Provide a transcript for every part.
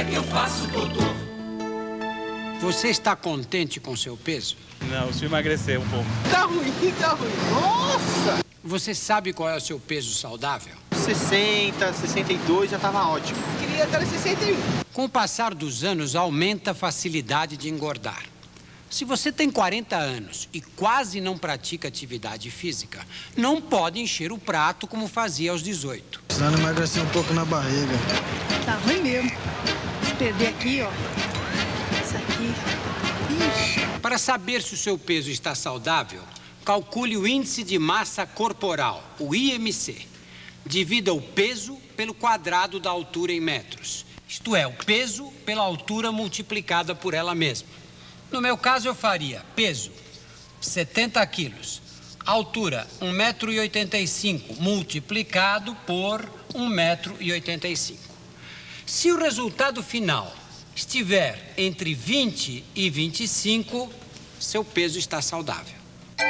que eu faço, doutor? Você está contente com seu peso? Não, se emagrecer um pouco. Tá ruim, tá ruim. Nossa! Você sabe qual é o seu peso saudável? 60, 62 já tava ótimo. Queria estar em 61. Com o passar dos anos, aumenta a facilidade de engordar. Se você tem 40 anos e quase não pratica atividade física, não pode encher o prato como fazia aos 18. Precisando emagrecer um pouco na barriga. Tá ruim mesmo. Se perder aqui, ó. Isso aqui. Ixi. Para saber se o seu peso está saudável, calcule o índice de massa corporal, o IMC. Divida o peso pelo quadrado da altura em metros. Isto é, o peso pela altura multiplicada por ela mesma. No meu caso, eu faria peso, 70 quilos. Altura, 1,85 m, multiplicado por 1,85 m. Se o resultado final estiver entre 20 e 25, seu peso está saudável.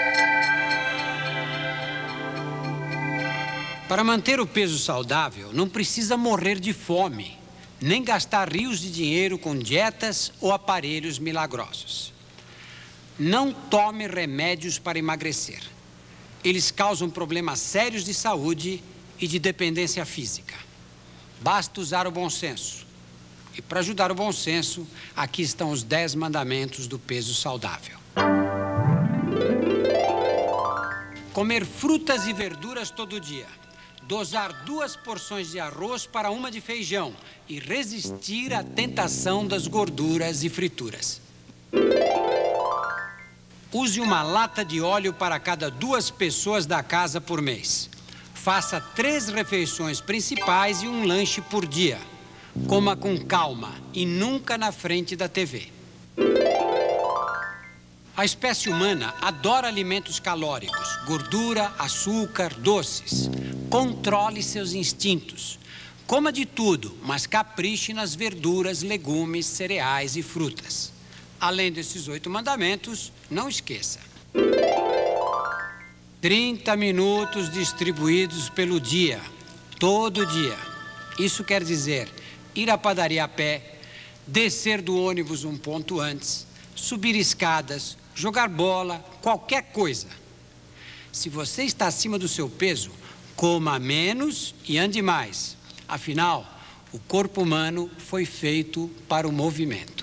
Para manter o peso saudável, não precisa morrer de fome, nem gastar rios de dinheiro com dietas ou aparelhos milagrosos. Não tome remédios para emagrecer. Eles causam problemas sérios de saúde e de dependência física. Basta usar o bom senso. E para ajudar o bom senso, aqui estão os 10 mandamentos do peso saudável. Comer frutas e verduras todo dia. Dosar 2 porções de arroz para 1 de feijão e resistir à tentação das gorduras e frituras. Use uma lata de óleo para cada 2 pessoas da casa por mês. Faça 3 refeições principais e um lanche por dia. Coma com calma e nunca na frente da TV. A espécie humana adora alimentos calóricos, gordura, açúcar, doces. Controle seus instintos. Coma de tudo, mas capriche nas verduras, legumes, cereais e frutas. Além desses 8 mandamentos, não esqueça. 30 minutos distribuídos pelo dia, todo dia. Isso quer dizer ir à padaria a pé, descer do ônibus um ponto antes, subir escadas, jogar bola, qualquer coisa. Se você está acima do seu peso, coma menos e ande mais. Afinal, o corpo humano foi feito para o movimento.